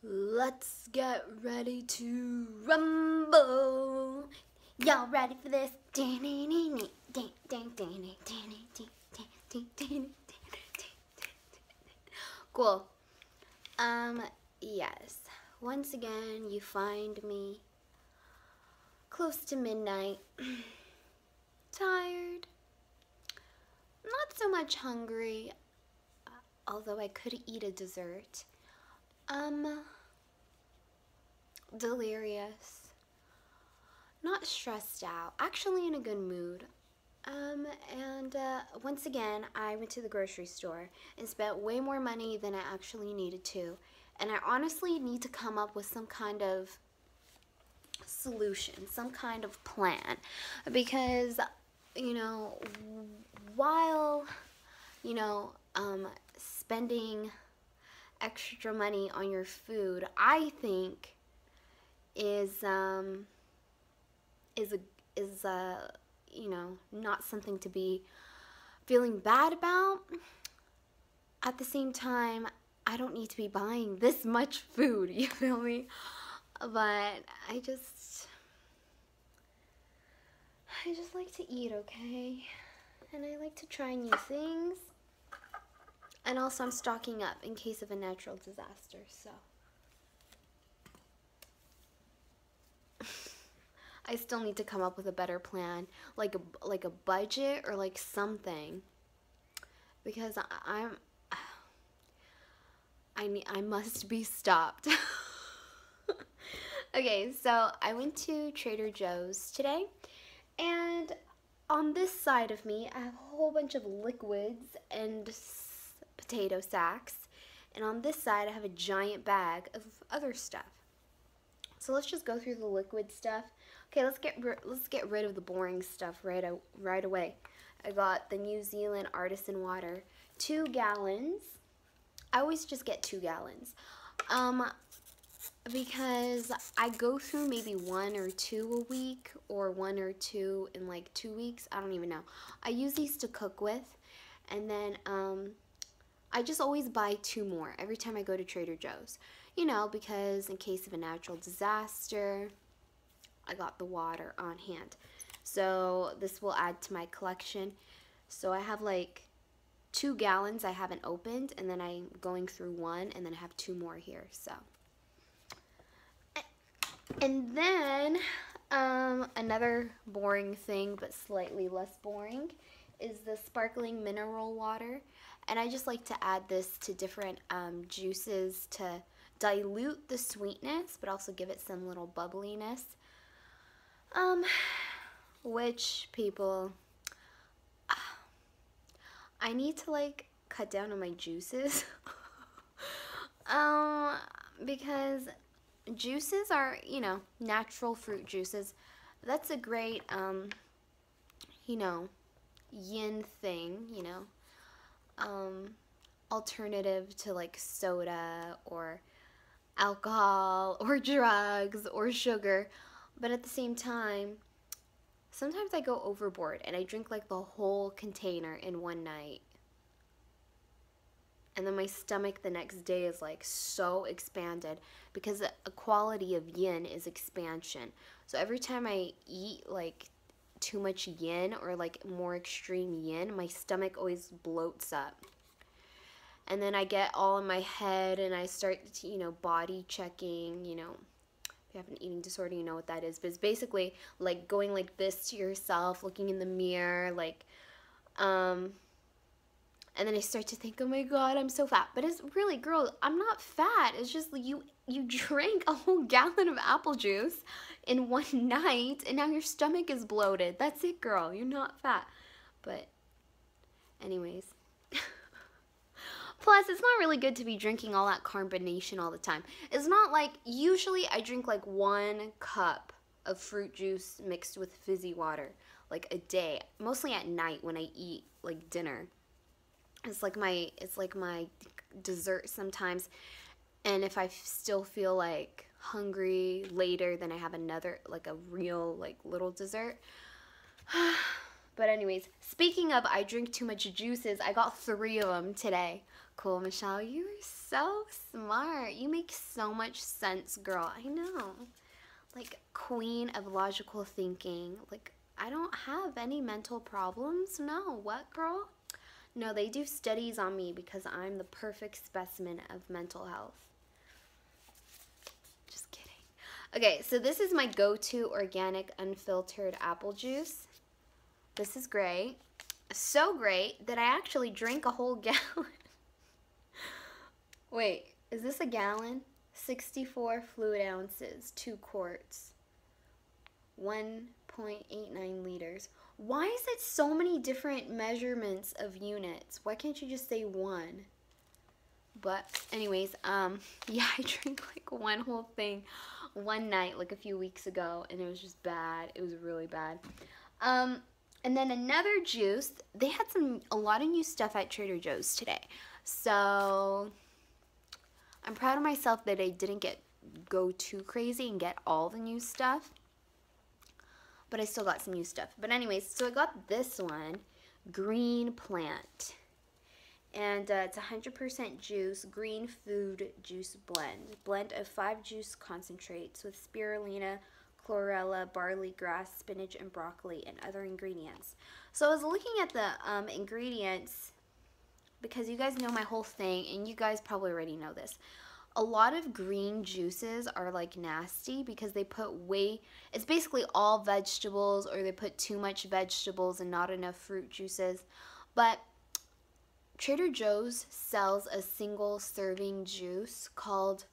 Let's get ready to rumble. Y'all ready for this? Cool. Yes. Once again, you find me close to midnight. Tired. Not so much hungry, although I could eat a dessert. Delirious. Not stressed out. Actually in a good mood. Once again, I went to the grocery store and spent way more money than I actually needed to. And I honestly need to come up with some kind of solution, some kind of plan. Because, while, spending extra money on your food, I think is not something to be feeling bad about. At the same time, I don't need to be buying this much food, you feel me? But I just like to eat, okay? And I like to try new things. And also I'm stocking up in case of a natural disaster, so. I still need to come up with a better plan, like a budget or like something, because I must be stopped. Okay, so I went to Trader Joe's today, and on this side of me, I have a whole bunch of liquids and potato sacks, and on this side, I have a giant bag of other stuff. So let's just go through the liquid stuff. Okay, let's get rid of the boring stuff right away. I got the New Zealand Artisan Water, 2 gallons. I always just get 2 gallons, because I go through maybe 1 or 2 a week, or 1 or 2 in like 2 weeks. I don't even know. I use these to cook with, and then I just always buy 2 more every time I go to Trader Joe's. Because in case of a natural disaster, I got the water on hand. So this will add to my collection. So I have like 2 gallons I haven't opened, and then I'm going through 1, and then I have 2 more here. So, and then another boring thing, but slightly less boring, is the sparkling mineral water. And I just like to add this to different juices to dilute the sweetness, but also give it some little bubbliness. Which people, I need to like cut down on my juices. Because juices are, natural fruit juices. That's a great, yin thing, alternative to like soda or alcohol or drugs or sugar. But at the same time, sometimes I go overboard and I drink like the whole container in one night. And then my stomach the next day is like so expanded, because a quality of yin is expansion. So every time I eat like too much yin or like more extreme yin, my stomach always bloats up. And then I get all in my head and I start to, body checking, if you have an eating disorder, you know what that is. But it's basically like going like this to yourself, looking in the mirror, like, and then I start to think, oh my God, I'm so fat. But it's really, girl, I'm not fat. It's just you drank a whole gallon of apple juice in one night, and now your stomach is bloated. That's it, girl. You're not fat. But anyways. Plus, it's not really good to be drinking all that carbonation all the time. It's not like, usually I drink like 1 cup of fruit juice mixed with fizzy water, like a day. Mostly at night when I eat like dinner. It's like my dessert sometimes. And if I still feel like hungry later, then I have another, like a real like little dessert. But anyways, speaking of I drink too much juices, I got 3 of them today. Cool, Michelle. You are so smart. You make so much sense, girl. I know. Like, queen of logical thinking. Like, I don't have any mental problems. No. What, girl? No, they do studies on me because I'm the perfect specimen of mental health. Just kidding. Okay, so this is my go-to organic unfiltered apple juice. This is great. So great that I actually drank a whole gallon. Wait, is this a gallon? 64 fluid ounces, 2 quarts, 1.89 liters. Why is it so many different measurements of units? Why can't you just say 1? But anyways, yeah, I drank like one whole thing one night like a few weeks ago, and it was just bad. It was really bad. And then another juice, they had a lot of new stuff at Trader Joe's today. So I'm proud of myself that I didn't go too crazy and get all the new stuff. But I still got some new stuff. But anyways, so I got this one, Green Plant. And it's 100% juice, green food juice blend. Blend of 5 juice concentrates with spirulina, chlorella, barley grass, spinach, and broccoli, and other ingredients. So I was looking at the ingredients because you guys know my whole thing, and you guys probably already know this. A lot of green juices are like nasty because they put it's basically all vegetables, or they put too much vegetables and not enough fruit juices. But Trader Joe's sells a single serving juice called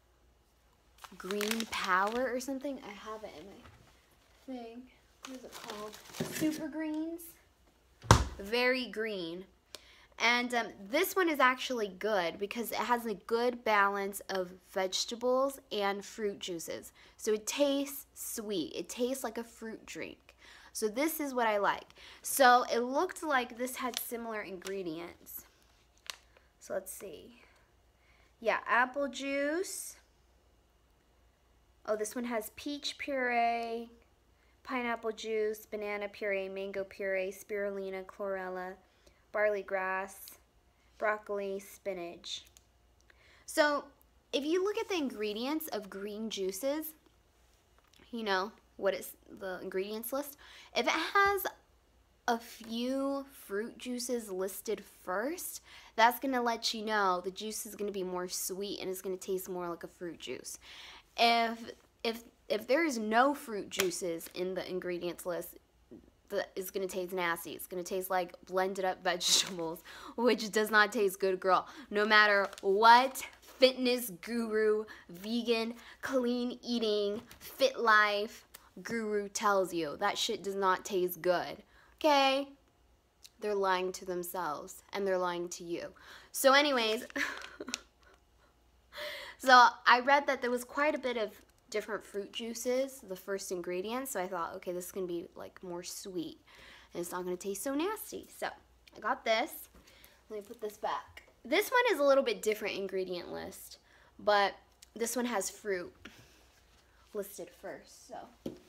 Green Power or something. I have it in my thing. What is it called? Super Greens. Very green. And this one is actually good because it has a good balance of vegetables and fruit juices. So it tastes sweet. It tastes like a fruit drink. So this is what I like. So it looked like this had similar ingredients. So let's see. Yeah, apple juice. Oh, this one has peach puree, pineapple juice, banana puree, mango puree, spirulina, chlorella, barley grass, broccoli, spinach. So if you look at the ingredients of green juices, you know what is the ingredients list. If it has a few fruit juices listed first, that's going to let you know the juice is going to be more sweet and it's going to taste more like a fruit juice. If there is no fruit juices in the ingredients list, it's going to taste nasty. It's going to taste like blended up vegetables, which does not taste good, girl. No matter what fitness guru, vegan, clean eating, fit life guru tells you, that shit does not taste good. Okay? They're lying to themselves, and they're lying to you. So anyways, so I read that there was quite a bit of different fruit juices, the first ingredient, so I thought, okay, this is going to be like more sweet, and it's not going to taste so nasty. So I got this. Let me put this back. This one is a little bit different ingredient list, but this one has fruit listed first, so.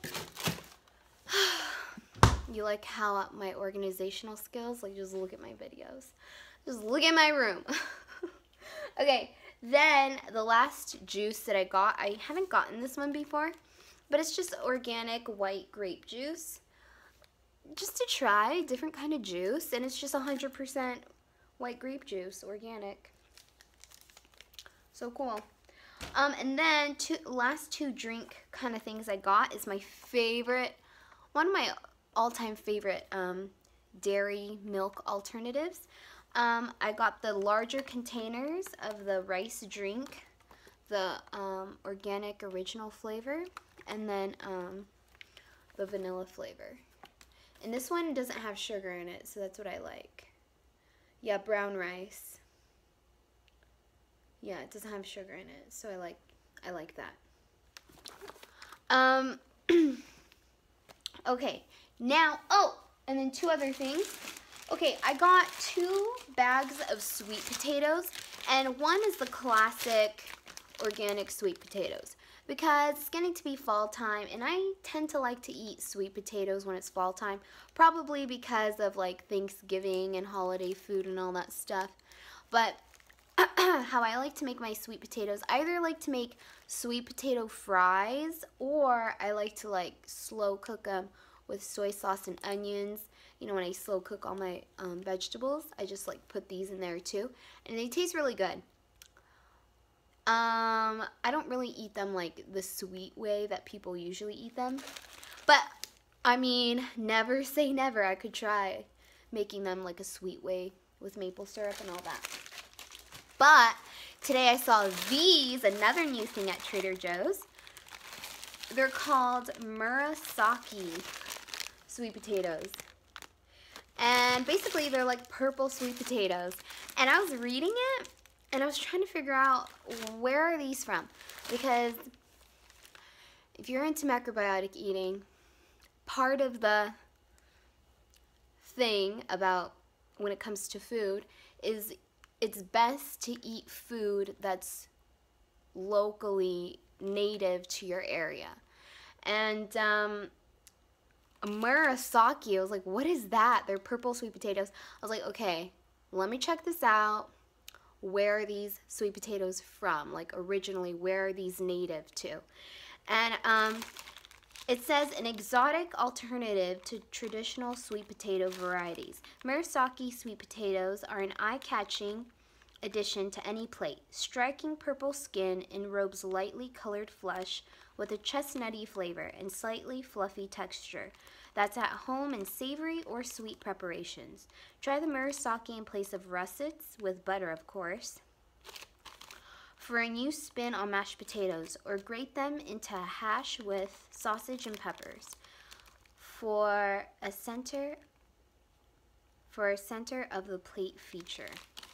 You like how my organizational skills, like just look at my videos. Just look at my room. Okay, then the last juice that I got, I haven't gotten this one before, but it's just organic white grape juice. Just to try a different kind of juice, and it's just 100% white grape juice, organic. So cool. And then last two drink kind of things I got is my favorite, one of my all-time favorite dairy milk alternatives. I got the larger containers of the rice drink, the organic original flavor, and then the vanilla flavor. And this one doesn't have sugar in it, so that's what I like. Yeah, brown rice. Yeah, it doesn't have sugar in it, so I like that. Okay, now, oh, and then two other things. Okay, I got 2 bags of sweet potatoes, and one is the classic organic sweet potatoes, because it's getting to be fall time, and I tend to like to eat sweet potatoes when it's fall time, probably because of like Thanksgiving and holiday food and all that stuff. But how I like to make my sweet potatoes. I either like to make sweet potato fries, or I like to like slow cook them with soy sauce and onions. You know, when I slow cook all my vegetables, I just like put these in there too, and they taste really good. I don't really eat them like the sweet way that people usually eat them, but I mean, never say never. I could try making them like a sweet way with maple syrup and all that. But today I saw these, another new thing at Trader Joe's. They're called Murasaki sweet potatoes. And basically they're like purple sweet potatoes. And I was reading it and I was trying to figure out, where are these from? Because if you're into macrobiotic eating, part of the thing about when it comes to food is it's best to eat food that's locally native to your area. And Murasaki, I was like, what is that? They're purple sweet potatoes. I was like, okay, let me check this out. Where are these sweet potatoes from? Like originally, where are these native to? And it says an exotic alternative to traditional sweet potato varieties. Murasaki sweet potatoes are an eye-catching addition to any plate. Striking purple skin enrobes lightly colored flesh with a chestnutty flavor and slightly fluffy texture that's at home in savory or sweet preparations. Try the Murasaki in place of russets, with butter of course, for a new spin on mashed potatoes, or grate them into a hash with sausage and peppers. For a center of the plate feature.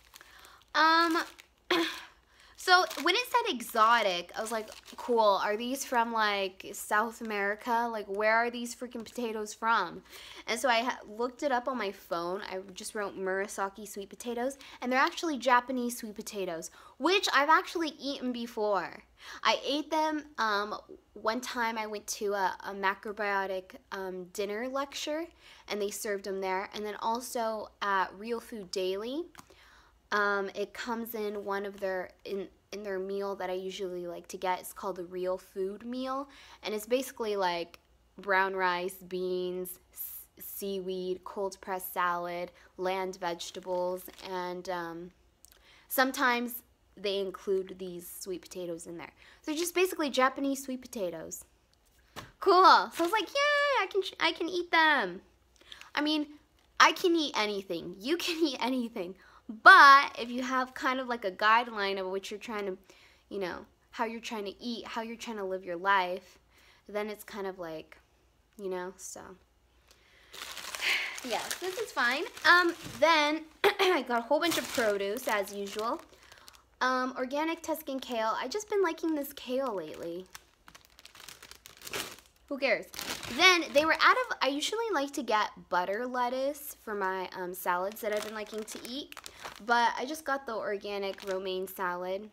So when it said exotic, I was like, cool, are these from like South America? Like, where are these freaking potatoes from? And so I looked it up on my phone. I just wrote Murasaki sweet potatoes, and they're actually Japanese sweet potatoes, which I've actually eaten before. I ate them one time. I went to a macrobiotic dinner lecture, and they served them there. And then also at Real Food Daily. It comes in one of their, in their meal that I usually like to get. It's called the Real Food meal, and it's basically like brown rice, beans, seaweed, cold pressed salad, land vegetables, and sometimes they include these sweet potatoes in there. So they're just basically Japanese sweet potatoes. Cool. So I was like, yay, I can eat them. I mean, I can eat anything. You can eat anything. But if you have kind of like a guideline of what you're trying to, you know, how you're trying to eat, how you're trying to live your life, then it's kind of like, you know, so. Yes, this is fine. Then I got a whole bunch of produce as usual. Organic Tuscan kale. I just been liking this kale lately. Who cares? Then they were out of, I usually like to get butter lettuce for my salads that I've been liking to eat, but I just got the organic romaine salad.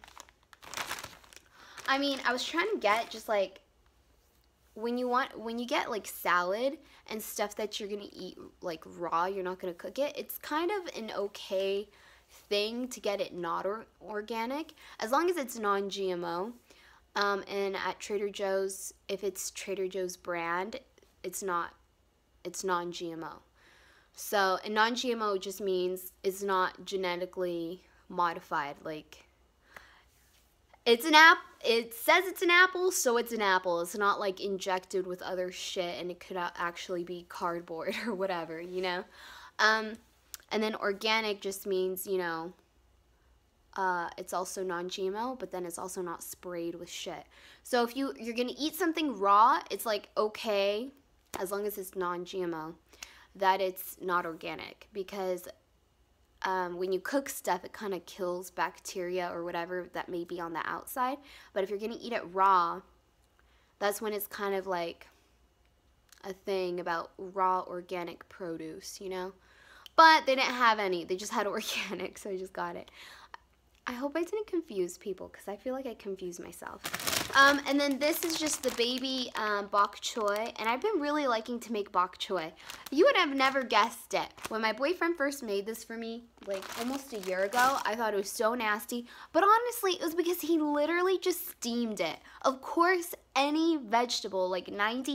I mean, I was trying to get just like, when you get like salad and stuff that you're gonna eat like raw, you're not gonna cook it, it's kind of an okay thing to get it not organic, as long as it's non-GMO. And at Trader Joe's, if it's Trader Joe's brand, it's non-GMO. So, and non-GMO just means it's not genetically modified. Like, it says it's an apple, so it's an apple. It's not like injected with other shit and it could actually be cardboard or whatever, you know? And then organic just means, you know, it's also non-GMO, but then it's also not sprayed with shit. So if you're gonna eat something raw, it's like okay, as long as it's non-GMO, that it's not organic, because when you cook stuff, it kind of kills bacteria or whatever that may be on the outside. But if you're gonna eat it raw, that's when it's kind of like a thing about raw organic produce, you know? But they didn't have any. They just had organic, so I just got it. I hope I didn't confuse people because I feel like I confused myself. And then this is just the baby bok choy, and I've been really liking to make bok choy. You would have never guessed it. When my boyfriend first made this for me, like almost a year ago, I thought it was so nasty, but honestly, it was because he literally just steamed it. Of course, any vegetable, like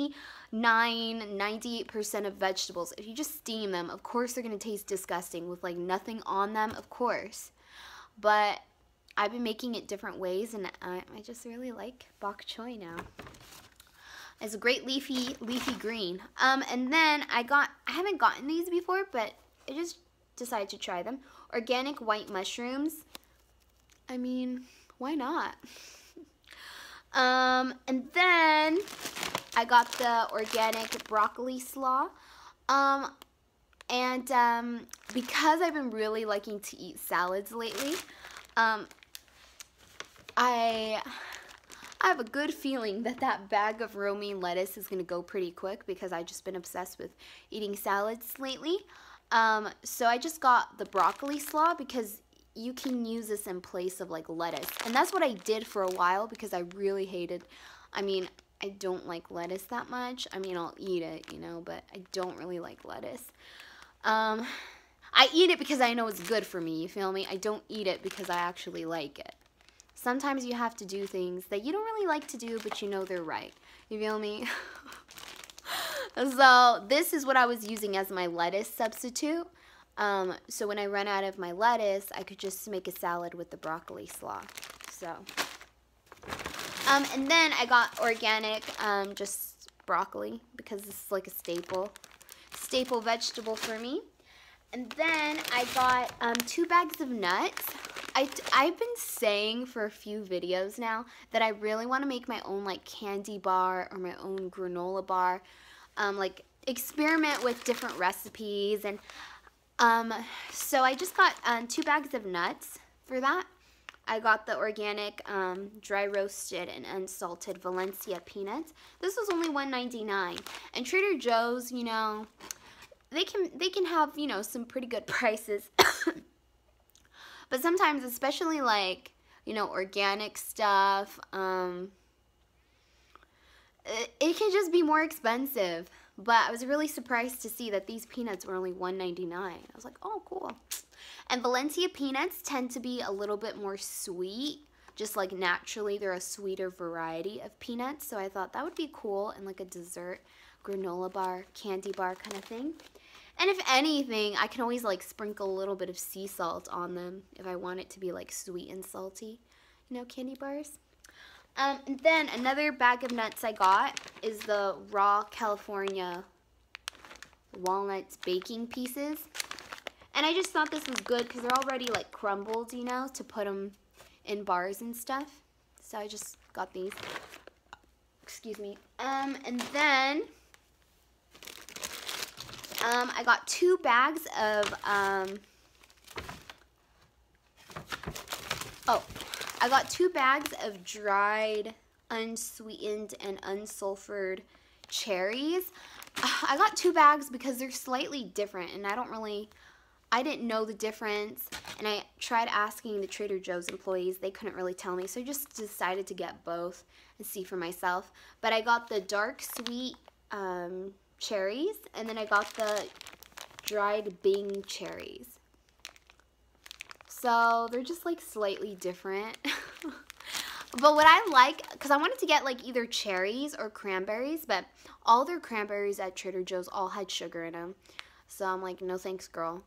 98% of vegetables, if you just steam them, of course they're gonna taste disgusting with like nothing on them, of course. But I've been making it different ways, and I just really like bok choy now. It's a great leafy green. And then I haven't gotten these before, but I just decided to try them. Organic white mushrooms. I mean, why not? And then I got the organic broccoli slaw. Because I've been really liking to eat salads lately, I have a good feeling that bag of romaine lettuce is going to go pretty quick because I've just been obsessed with eating salads lately. So I just got the broccoli slaw because you can use this in place of like lettuce. And that's what I did for a while because I really hated, I don't like lettuce that much. I'll eat it, but I don't really like lettuce. I eat it because I know it's good for me, you feel me? I don't eat it because I actually like it. Sometimes you have to do things that you don't really like to do, but you know they're right. You feel me? So this is what I was using as my lettuce substitute. So when I run out of my lettuce, I could just make a salad with the broccoli slaw. So, and then I got organic, just broccoli because this is like a staple vegetable for me. And then I got 2 bags of nuts. I've been saying for a few videos now that I really want to make my own like candy bar or my own granola bar. Like experiment with different recipes. And so I just got 2 bags of nuts for that. I got the organic dry roasted and unsalted Valencia peanuts. This was only $1.99. And Trader Joe's, they can have, some pretty good prices. But sometimes, especially like, organic stuff, it can just be more expensive. But I was really surprised to see that these peanuts were only $1.99. I was like, oh, cool. And Valencia peanuts tend to be a little bit more sweet. Just like naturally, they're a sweeter variety of peanuts. So I thought that would be cool in like a dessert granola bar, candy bar kind of thing. And if anything, I can always like sprinkle a little bit of sea salt on them if I want it to be like sweet and salty, candy bars. And then another bag of nuts I got is the raw California walnuts baking pieces. And I just thought this was good because they're already like crumbled, to put them in bars and stuff. So I just got these. Excuse me. And then I got 2 bags of, I got 2 bags of dried, unsweetened, and unsulfured cherries. I got 2 bags because they're slightly different, and I didn't know the difference, and I tried asking the Trader Joe's employees. They couldn't really tell me, so I just decided to get both and see for myself. But I got the dark sweet, cherries, and then I got the dried Bing cherries. So they're just like slightly different. But what I like, because I wanted to get like either cherries or cranberries, but all their cranberries at Trader Joe's all had sugar in them. So I'm like, no thanks, girl.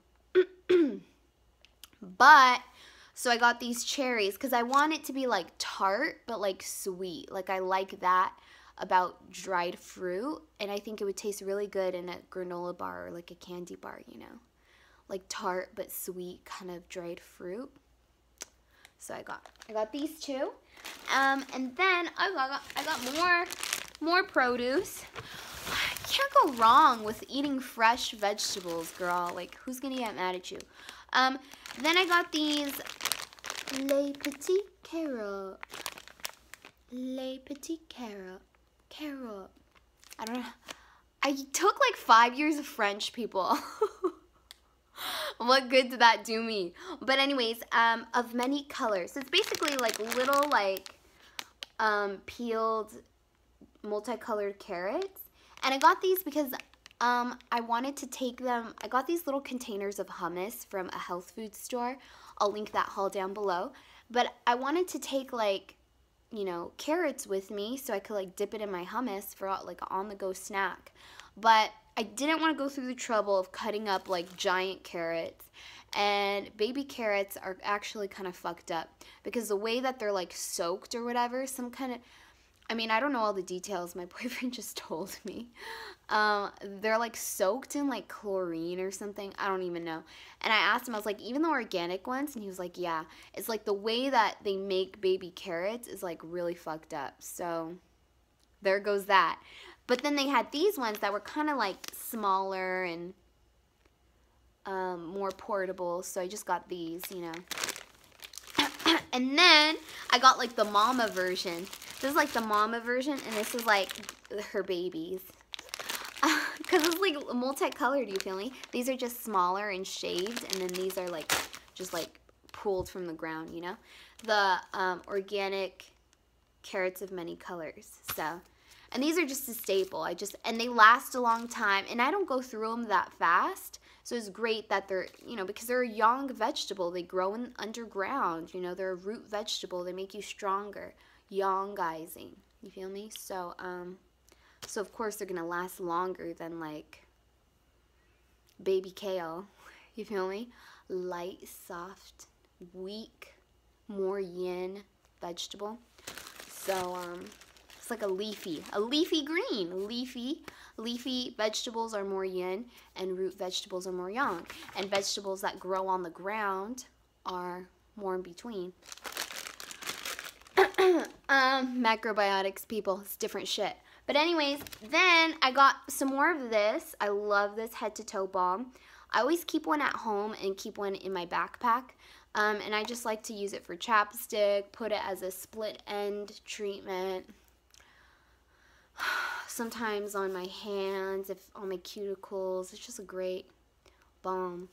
But so I got these cherries because I want it to be like tart but like sweet. Like I like that about dried fruit, and I think it would taste really good in a granola bar or like a candy bar, like tart but sweet kind of dried fruit. So I got these 2, and then I got more produce. You can't go wrong with eating fresh vegetables, girl. Like, who's gonna get mad at you? Then I got these Les Petits Carottes. Les Petits Carottes. Carrot. I don't know. I took like 5 years of French, people. What good did that do me? But anyways, of many colors. So it's basically like little like peeled multicolored carrots. And I got these because I wanted to take them. I got these little containers of hummus from a health food store. I'll link that haul down below. But I wanted to take like, you know, carrots with me so I could like dip it in my hummus for like an on-the-go snack. But I didn't want to go through the trouble of cutting up like giant carrots. And baby carrots are actually kind of fucked up because the way that they're like soaked or whatever, some kind of, I mean, I don't know all the details. My boyfriend just told me. They're like soaked in like chlorine or something. I don't even know. And I asked him, I was like, even the organic ones? And he was like, yeah. It's like the way that they make baby carrots is like really fucked up. So there goes that. But then they had these ones that were kind of like smaller and more portable. So I just got these, you know. And then I got like the mama version. This is like the mama version, and this is like her babies. Because it's like multicolored, you feel me? These are just smaller and shaved, and then these are like just like pulled from the ground, you know? The organic carrots of many colors. So, and these are just a staple. And they last a long time, and I don't go through them that fast. So it's great that they're, you know, because they're a young vegetable. They grow in underground, you know, they're a root vegetable. They make you stronger. Youngizing, you feel me? So so of course they're gonna last longer than like baby kale, you feel me? Light, soft, weak, more yin vegetable. So it's like a leafy green. Leafy vegetables are more yin, and root vegetables are more yang, and vegetables that grow on the ground are more in between. Macrobiotics, people, it's different shit. But anyways, then I got some more of this. I love this head to toe balm. I always keep one at home and keep one in my backpack. And I just like to use it for chapstick, put it as a split end treatment. Sometimes on my hands, on my cuticles. It's just a great balm.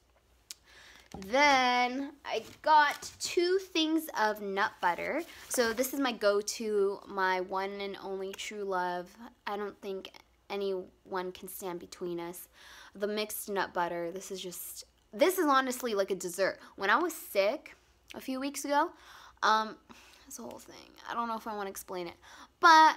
Then I got 2 things of nut butter. So this is my go-to, my one and only true love. I don't think anyone can stand between us. The mixed nut butter. This is honestly like a dessert. When I was sick a few weeks ago, it's a whole thing. I don't know if I want to explain it. But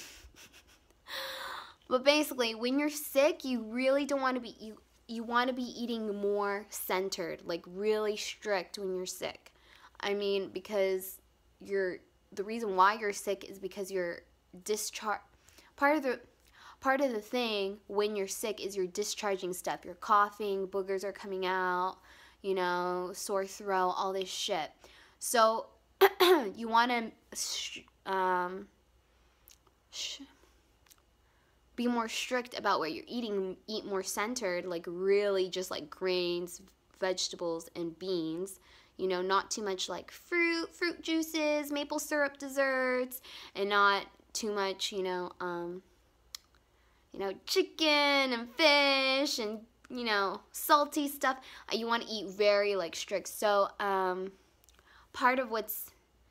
basically, when you're sick, you really don't want to be you want to be eating more centered, like really strict when you're sick. I mean, because the reason why you're sick is because you're part of the thing when you're sick is you're discharging stuff. You're coughing, boogers are coming out, you know, sore throat, all this shit. So you want to be more strict about what you're eating, eat more centered, like really just like grains, vegetables, and beans. You know, not too much like fruit juices, maple syrup desserts, and not too much, you know, chicken and fish and, you know, salty stuff. You want to eat very like strict. So, part of what's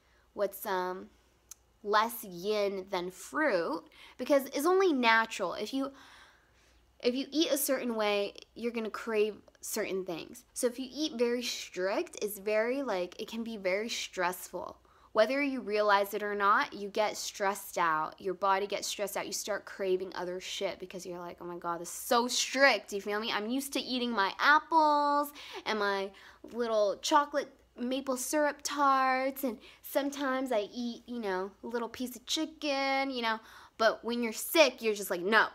less yin than fruit, because it's only natural. If you eat a certain way, you're gonna crave certain things. So if you eat very strict, it's very like, it can be very stressful. Whether you realize it or not, you get stressed out. Your body gets stressed out. You start craving other shit because you're like, oh my God, this is so strict. You feel me? I'm used to eating my apples and my little chocolate maple syrup tarts, and sometimes I eat, you know, a little piece of chicken, you know, but when you're sick, you're just like, no.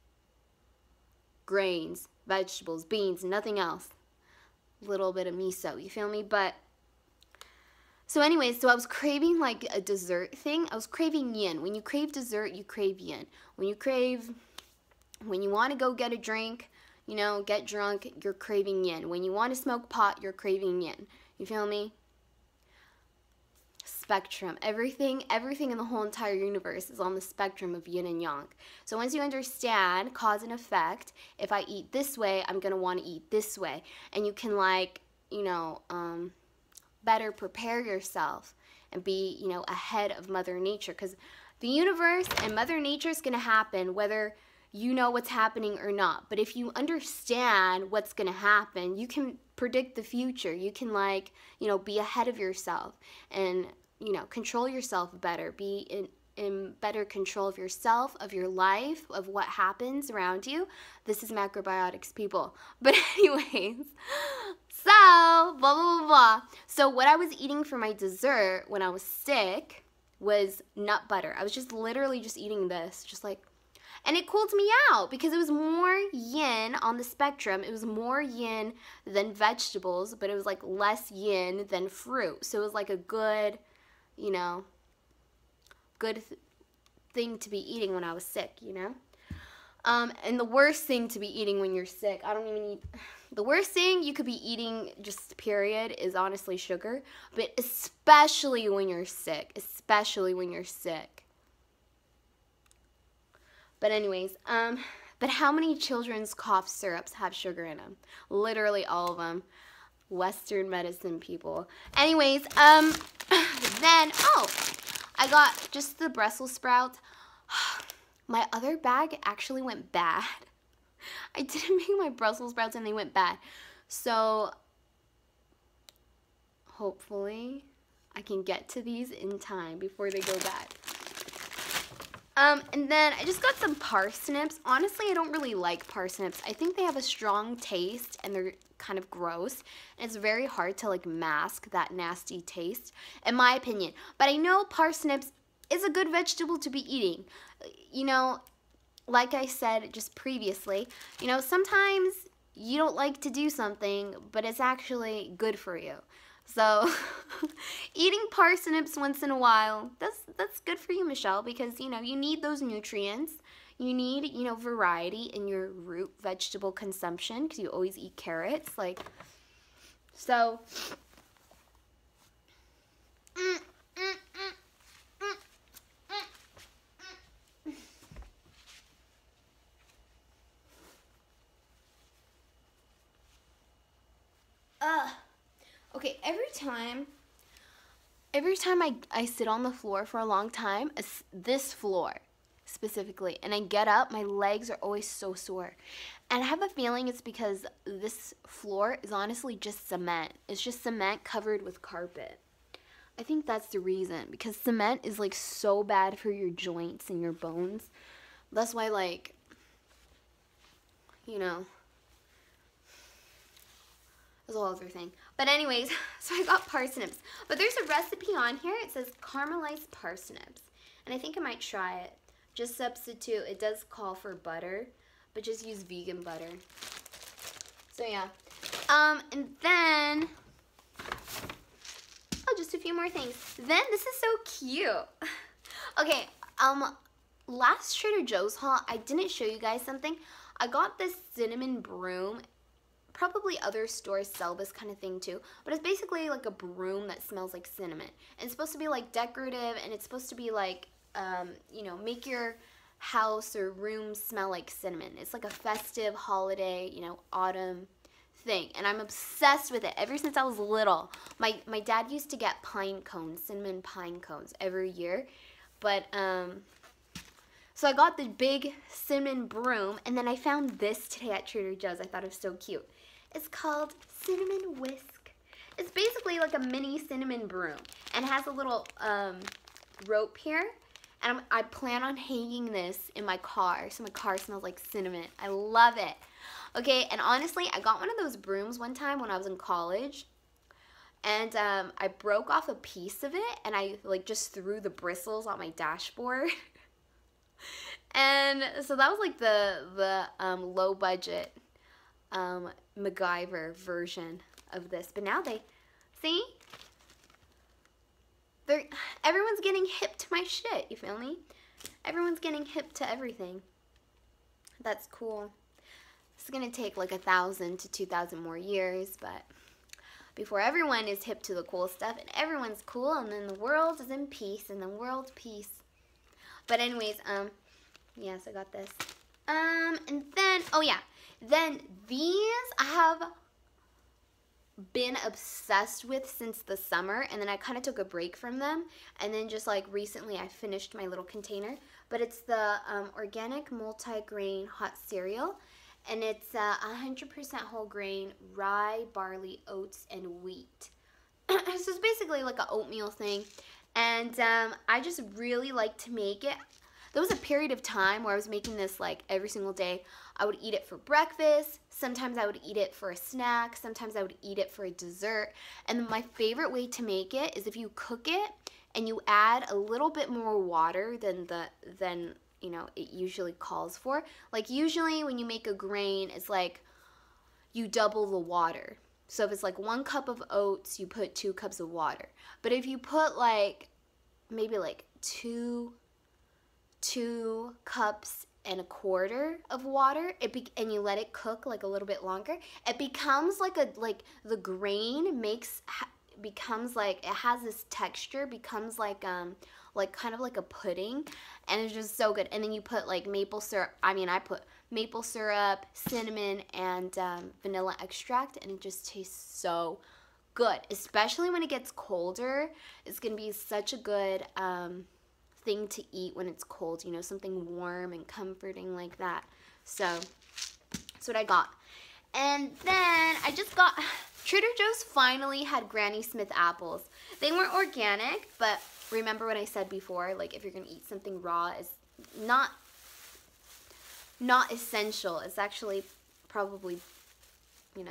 Grains, vegetables, beans, nothing else. A little bit of miso, you feel me? But, so anyways, so I was craving like a dessert thing. I was craving yin. When you crave dessert, you crave yin. When you want to go get a drink, you know, get drunk, you're craving yin. When you want to smoke pot, you're craving yin. You feel me? spectrum. Everything in the whole entire universe is on the spectrum of yin and yang. So once you understand cause and effect, if I eat this way, I'm going to want to eat this way. And you can, like, better prepare yourself and be, ahead of Mother Nature. Because the universe and Mother Nature is going to happen whether you know what's happening or not. But if you understand what's going to happen, you can predict the future. You can, like, be ahead of yourself and, control yourself better. Be in better control of yourself, of your life, of what happens around you. This is Macrobiotics, people. But anyways, so, blah, blah, blah, blah. So what I was eating for my dessert when I was sick was nut butter. I was just literally just eating this, just like, and it cooled me out because it was more yin on the spectrum. It was more yin than vegetables, but it was like less yin than fruit. So it was like a good, thing to be eating when I was sick, And the worst thing to be eating when you're sick, I don't even eat, the worst thing you could be eating, just period, is honestly sugar. But especially when you're sick, But anyways, but how many children's cough syrups have sugar in them? Literally all of them. Western medicine, people. Anyways, then, I got just the Brussels sprouts. My other bag actually went bad. I didn't make my Brussels sprouts and they went bad. So, hopefully, I can get to these in time before they go bad. And then I just got some parsnips. Honestly, I don't really like parsnips. I think they have a strong taste and they're kind of gross. And it's very hard to, like, mask that nasty taste, in my opinion. But I know parsnips is a good vegetable to be eating. Like I said just previously, sometimes you don't like to do something, but it's actually good for you. So, eating parsnips once in a while, that's good for you, Michelle, because, you need those nutrients. You need, variety in your root vegetable consumption, because you always eat carrots, so. Okay, every time I sit on the floor for a long time, this floor specifically, and I get up, my legs are always so sore. And I have a feeling it's because this floor is honestly just cement. It's just cement covered with carpet. I think that's the reason, because cement is, like, so bad for your joints and your bones. That's why, like, There's a whole other thing. But anyways, so I got parsnips. But there's a recipe on here. It says caramelized parsnips. And I think I might try it. Just substitute. It does call for butter, but just use vegan butter. So yeah. And then, just a few more things. Then this is so cute. Okay, last Trader Joe's haul, I didn't show you guys something. I got this cinnamon broom. Probably other stores sell this kind of thing too, but it's basically like a broom that smells like cinnamon. And it's supposed to be, like, decorative, and it's supposed to be like, make your house or room smell like cinnamon. It's like a festive holiday, autumn thing, and I'm obsessed with it ever since I was little. My dad used to get pine cones, cinnamon pine cones every year, but so I got the big cinnamon broom, and then I found this today at Trader Joe's. I thought it was so cute. It's called Cinnamon Whisk. It's basically like a mini cinnamon broom, and it has a little rope here, and I plan on hanging this in my car, so my car smells like cinnamon. I love it. Okay, and honestly, I got one of those brooms one time when I was in college, and I broke off a piece of it, and I, like, just threw the bristles on my dashboard. And so that was, like, the low budget MacGyver version of this. But now everyone's getting hip to my shit, you feel me? Everyone's getting hip to everything. That's cool. It's gonna take like 1,000 to 2,000 more years, but before everyone is hip to the cool stuff and everyone's cool and then the world is in peace and then world peace. But anyways, yes, I got this. And then, oh yeah, then these I have been obsessed with since the summer, and then I kind of took a break from them, and then just like recently I finished my little container. But it's the organic multi-grain hot cereal, and it's 100% whole grain, rye, barley, oats, and wheat. So it's basically like an oatmeal thing, and I just really like to make it. There was a period of time where I was making this like every single day. I would eat it for breakfast. Sometimes I would eat it for a snack. Sometimes I would eat it for a dessert. And my favorite way to make it is if you cook it and you add a little bit more water than you know it usually calls for. Like usually when you make a grain, it's like you double the water. So if it's like 1 cup of oats, you put 2 cups of water. But if you put like maybe like 2 cups and a quarter of water, and you let it cook like a little bit longer, it becomes like the grain becomes like, it has this texture, becomes like kind of like a pudding, and it's just so good. And then you put like maple syrup. I mean, I put maple syrup, cinnamon, and vanilla extract, and it just tastes so good. Especially when it gets colder, it's gonna be such a good thing to eat when it's cold, you know, something warm and comforting like that. So that's what I got. And then I just got, Trader Joe's finally had Granny Smith apples. They weren't organic, but remember what I said before, like if you're gonna eat something raw, it's not essential. It's actually probably, you know,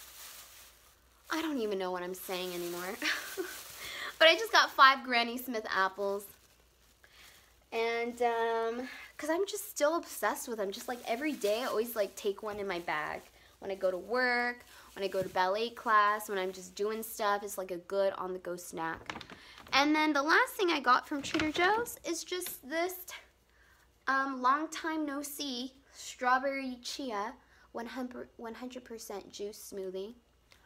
I don't even know what I'm saying anymore. But I just got 5 Granny Smith apples. And, because I'm just still obsessed with them. Just like every day, I always like take one in my bag. When I go to work, when I go to ballet class, when I'm just doing stuff, it's like a good on-the-go snack. And then the last thing I got from Trader Joe's is just this long time no see strawberry chia 100% juice smoothie.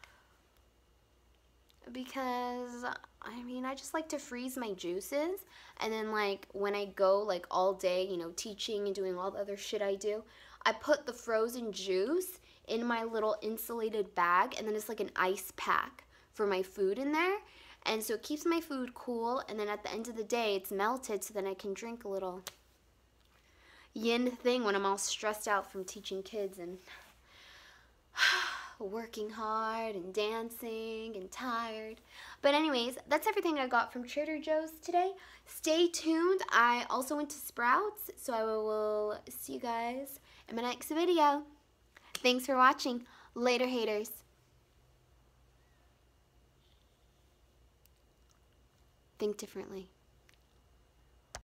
Because I mean, I just like to freeze my juices, and then like when I go like all day, you know, teaching and doing all the other shit I do, I put the frozen juice in my little insulated bag, and then it's like an ice pack for my food in there, and so it keeps my food cool, and then at the end of the day it's melted, so then I can drink a little yin thing when I'm all stressed out from teaching kids and working hard and dancing and tired. But anyways, that's everything I got from Trader Joe's today. Stay tuned. I also went to Sprouts, so I will see you guys in my next video. Thanks for watching. Later, haters. Think differently.